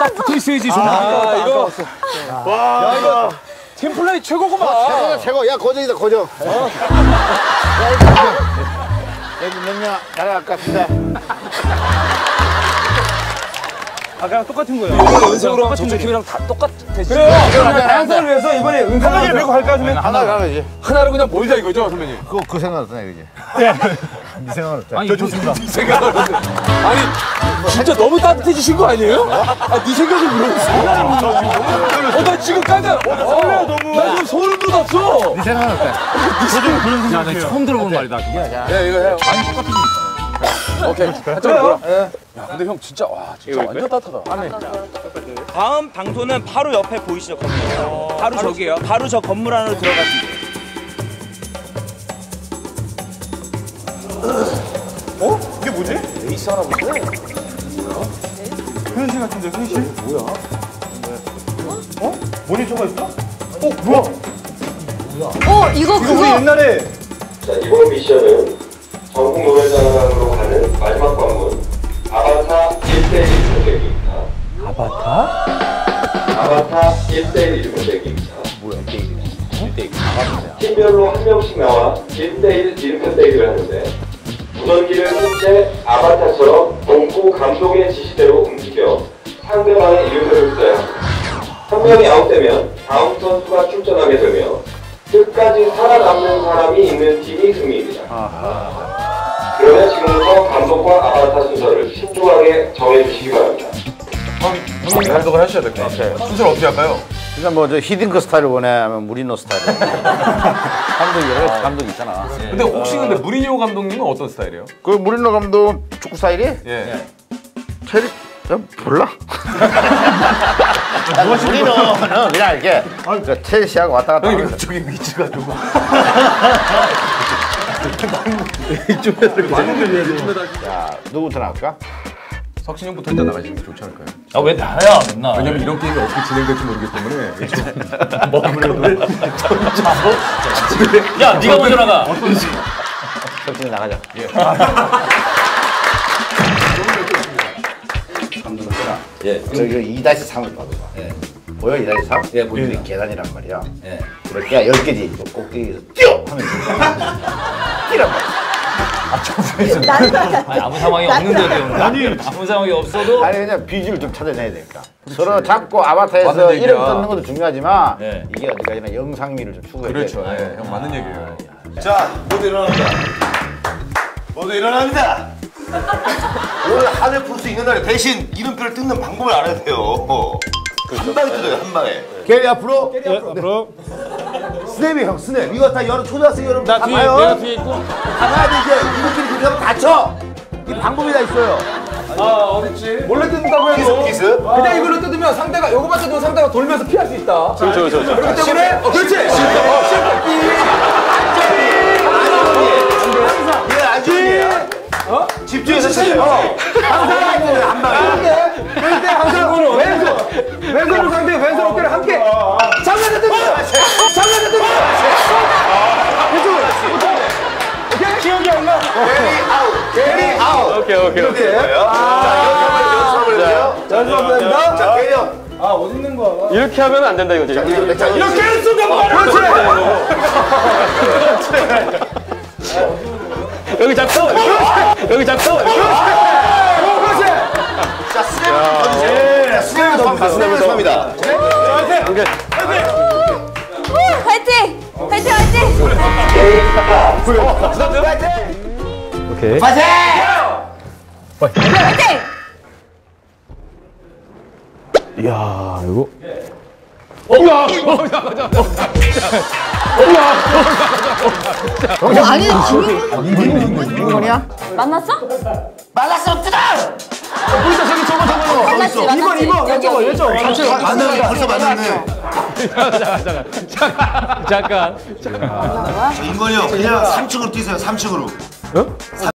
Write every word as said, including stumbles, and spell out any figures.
딱 붙어 있어야지. 좀 아, 이거. 와, 야, 이거. 팀플레이 최고구만. 아, 최고야, 최고. 야, 고정이다, 고정. 어? 야, 이거 여기 몇 명 나가갑시다. 아까랑 똑같은 거예요. 이거 은성으로 정준킴이랑 다 똑같아. 그래요. 항상을 위해서 이번에 은성을 메고 갈까 하면 하나 가야지. 하나로 그냥 보이자 이거죠, 선배님. 그, 그 생각 어떠냐, 그지? 네 생각은 어떠냐? 아니, 저 좋습니다. 네 생각은 어떠냐? 아니, 진짜 너무 따뜻해지신 거 아니에요? 아, 네 생각을 물어보세요. 어, 나 지금 깜짝 놀래 너무. 나 지금 소름 돋았어. 네 생각은 어떠냐? 야, 나 처음 들어본 말이다. 그게. 야, 이거 해요. 아니, 똑같으니까. 오케이. 그래요? 야, 근데 형 진짜 와, 진짜 완전 따뜻하다. 안에. 다음 방송은 바로 옆에 보이시죠 건물? 바로 저기요. 바로 저 건물 안으로 들어가시면 돼요. 어? 이게 뭐지? 레이스 하나 보세. 회원실 같은데, 회원실? 뭐야? 어? 모니터가 있어? 어, 뭐야? 어, 이거 이거 우리 그거. 옛날에. 자, 이번 미션은 전국 노래자랑으로 가는 마지막 관문 아바타 일 대 일 모델기입니다. 아바타? 아바타 일 대 일 모델기입니다. 뭐야, 일 대 일이네. 일 대 일. 아바타야. 팀별로 한 명씩 나와 일 대 일 이름표 떼기를 하는데 무전기를 끈 채 아바타처럼 동구 감독의 지시대로 움직여 상대방의 이름표를 써야 합니다. 한 명이 아웃되면 다음 선수가 출전하게 되며 끝까지 살아남는 사람이 있는 팀이 승리입니다. 그러면 지금부터 감독과 아바타 순서를 신중하게 정해주시기 바랍니다. 형님이 감독을 하셔야 될 것 같아요. 순서를 어떻게 할까요? 일단 뭐, 저 히딩크 스타일을 원해? 아니면 무리노 스타일? 감독이 여러 가지 감독이 있잖아. 근데 혹시 근데 무리뉴 감독님은 어떤 스타일이에요? 그 무리노 감독 축구 스타일이? 예. 체리, 좀 몰라. 무리노는 그냥 이렇게 그 첼시하고 왔다 갔다 하는 저기 위치가 좀. 야, 누구부터 나올까? 석진 형부터 일단 나가시는 게 좋지 않을까요? 아 왜 나야 맨날? 왜냐면 이런 게임이 어떻게 진행될지 모르기 때문에. 야 네가 먼저 나가. 석진이 나가자. 예. 저기 이 다시 삼을 봐봐. 예. 보여? 이 다시 삼? 예, 보입니다. 이게 계단이란 말이야. 예. 그렇게 열 개지. 꼭대기에서 뛰어! 하면 뛰란 말이야. 아니, 아무 상황이 없는데도 아니 아무 상황이 없어도 아니 그냥 비주를 좀 찾아내야 되니까. 서로 잡고 아바타에서 맞는 이름 얘기야. 끊는 것도 중요하지만 네. 이게 어디까지나 영상미를 좀 추구해야 돼. 그렇죠. 예, 형 맞는 얘기예요. 자, 모두 일어납니다. 모두 일어납니다. 오늘 한을 풀 수 있는 날 대신 이름표를 뜯는 방법을 알아야 돼요. 한 방에 뜯어요, 한 방에. 게리 앞으로. 예, 앞으로. 스냅이 형 스냅. 이거 다 여러 초등학생 여러분 나 다 뒤에, 봐요. 내가 뒤에 있고. 다 봐야 돼 이제. 이렇게 그렇게 하면 다쳐. 이 방법이 다 있어요. 아, 어딨지? 몰래 뜯는다고 해도. 키스? 그냥 이걸로 뜯으면 상대가, 요거만 뜯으면 상대가 돌면서 피할 수 있다. 그렇죠, 그렇죠. 그렇기 때문에. 어, 그렇지! 어, 실패! 얘 안전이에요. 어? 집중해서 치세요. 항상 한 방에. 그럴 때 항상 왼손, 왼손으로 상대 왼손 어깨를 함께 장면을 뜯어. 장면을 뜯어. 이쪽으로. 오케이. 기억이 안 나. 게리 아웃. 게리 아웃. 오케이 오케이 오케이. 자, 연습을 해요. 연습합니다. 자, 게리 형. 아 어디 있는 거야? 이렇게 하면 안 된다 이거지. 자, 이렇게 할 수가 없어. 여기 잡고 여기 잡고. 자, 스냅을 던지세요. 자, 스냅을 던지세요. 스냅을 던집니다. 화이팅! 화이팅! 화이팅! 오케이. 파이팅! 화이팅! 이야 이거. 어, 아니, 김민곤 이건이야? 만났어? 말랐어, 뜯어! 보이자 저기 저거 저거. 만났지, 만났지. 이번 이번 여기, 왼쪽 여기. 왼쪽. 같이 만났네, 벌써 만났네. 잠깐 잠깐. 인건이 형, 그냥 삼 층으로 뛰세요, 삼 층으로.